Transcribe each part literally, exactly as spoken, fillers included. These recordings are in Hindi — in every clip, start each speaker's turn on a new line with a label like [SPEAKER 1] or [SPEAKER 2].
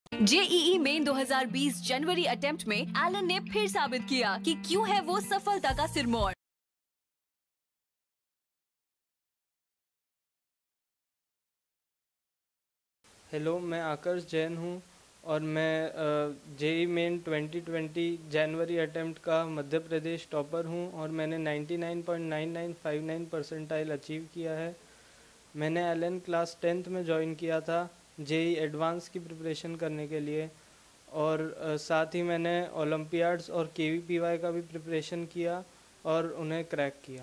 [SPEAKER 1] जे ई ई मेन दो हज़ार बीस जनवरी अटेम्प्ट में एलन ने फिर साबित किया कि क्यों है वो सफलता का सिरमौर।
[SPEAKER 2] हेलो, मैं आकर्ष जैन हूँ और मैं J E main twenty twenty जनवरी अटेम्प्ट का मध्य प्रदेश टॉपर हूँ और मैंने निन्यानवे point nine nine five nine percentile achieve किया है। मैंने एल एन क्लास टेंथ में ज्वाइन किया था जे ई एडवांस की प्रिपरेशन करने के लिए और uh, साथ ही मैंने ओलंपियाड्स और के वी पी वाई का भी प्रिपरेशन किया और उन्हें क्रैक किया।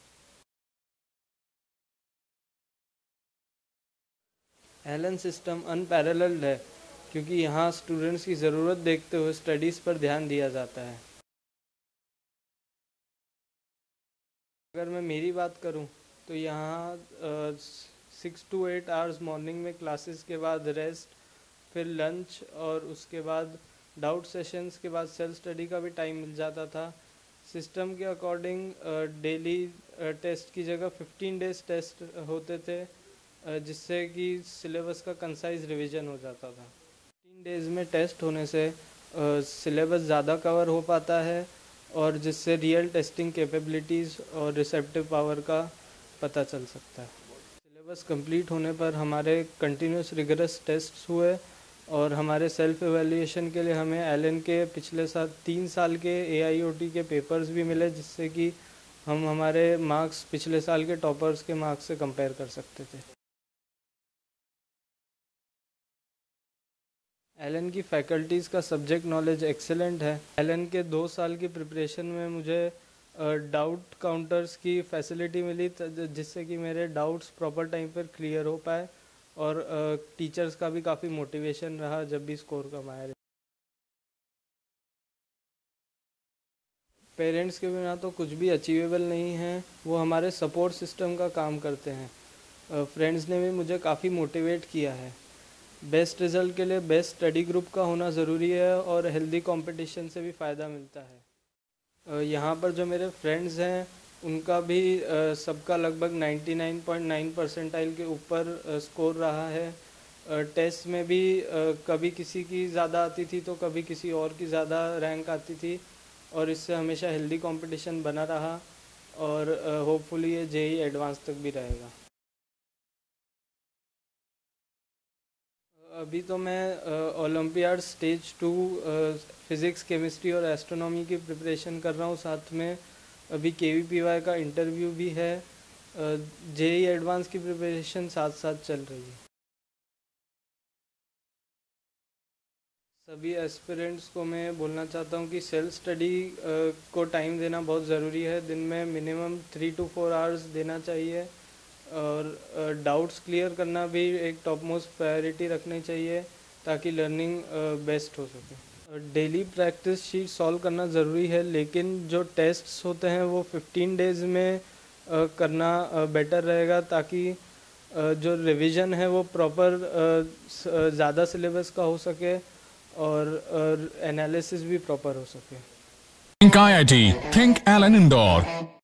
[SPEAKER 2] एल एन सिस्टम अनपैरेलल्ड है क्योंकि यहाँ स्टूडेंट्स की ज़रूरत देखते हुए स्टडीज़ पर ध्यान दिया जाता है। अगर मैं मेरी बात करूँ तो यहाँ six to eight hours morning में क्लासेस के बाद रेस्ट, फिर लंच और उसके बाद डाउट सेशंस के बाद सेल्फ स्टडी का भी टाइम मिल जाता था। सिस्टम के अकॉर्डिंग डेली टेस्ट की जगह फिफ्टीन डेज टेस्ट होते थे जिससे कि सिलेबस का कंसाइज रिवीजन हो जाता था। तीन डेज़ में टेस्ट होने से सिलेबस ज़्यादा कवर हो पाता है और जिससे रियल टेस्टिंग कैपेबिलिटीज़ और रिसेप्टिव पावर का पता चल सकता है। सिलेबस कंप्लीट होने पर हमारे कंटिन्यूस रिगरस टेस्ट्स हुए और हमारे सेल्फ एवेल्यूएशन के लिए हमें एल एन के पिछले साल तीन साल के ए आई ओ टी के पेपर्स भी मिले जिससे कि हम हमारे मार्क्स पिछले साल के टॉपर्स के मार्क्स से कंपेयर कर सकते थे। एल एन की फैकल्टीज़ का सब्जेक्ट नॉलेज एक्सेलेंट है। एल एन के दो साल की प्रिपरेशन में मुझे डाउट काउंटर्स की फैसिलिटी मिली जिससे कि मेरे डाउट्स प्रॉपर टाइम पर क्लियर हो पाए और टीचर्स का भी काफ़ी मोटिवेशन रहा जब भी स्कोर कम आया। पेरेंट्स के बिना तो कुछ भी अचीवेबल नहीं है, वो हमारे सपोर्ट सिस्टम का काम करते हैं। फ्रेंड्स ने भी मुझे काफ़ी मोटिवेट किया है। बेस्ट रिज़ल्ट के लिए बेस्ट स्टडी ग्रुप का होना ज़रूरी है और हेल्दी कंपटीशन से भी फ़ायदा मिलता है। यहाँ पर जो मेरे फ्रेंड्स हैं उनका भी सबका लगभग निन्यानवे पॉइंट नाइन परसेंटाइल के ऊपर स्कोर रहा है। टेस्ट में भी कभी किसी की ज़्यादा आती थी तो कभी किसी और की ज़्यादा रैंक आती थी और इससे हमेशा हेल्दी कंपटीशन बना रहा और होपफुली ये जे ई एडवांस तक भी रहेगा। अभी तो मैं olympiad stage two physics, chemistry और एस्ट्रोनॉमी की प्रिपरेशन कर रहा हूँ। साथ में अभी के वी पी वाई का इंटरव्यू भी है। जे ई एडवांस की प्रिपरेशन साथ साथ चल रही है। सभी एस्पिरेंट्स को मैं बोलना चाहता हूँ कि सेल्फ स्टडी को टाइम देना बहुत ज़रूरी है। दिन में minimum three to four hours देना चाहिए और डाउट्स क्लियर करना भी एक टॉप मोस्ट प्रायोरिटी रखनी चाहिए ताकि लर्निंग बेस्ट हो सके। डेली प्रैक्टिस शीट सॉल्व करना ज़रूरी है लेकिन जो टेस्ट्स होते हैं वो फिफ्टीन डेज़ में uh, करना बेटर uh, रहेगा ताकि uh, जो रिवीजन है वो प्रॉपर ज़्यादा सिलेबस का हो सके और एनालिसिस uh, भी प्रॉपर हो सके।
[SPEAKER 3] Think I I T, think Alan Indore.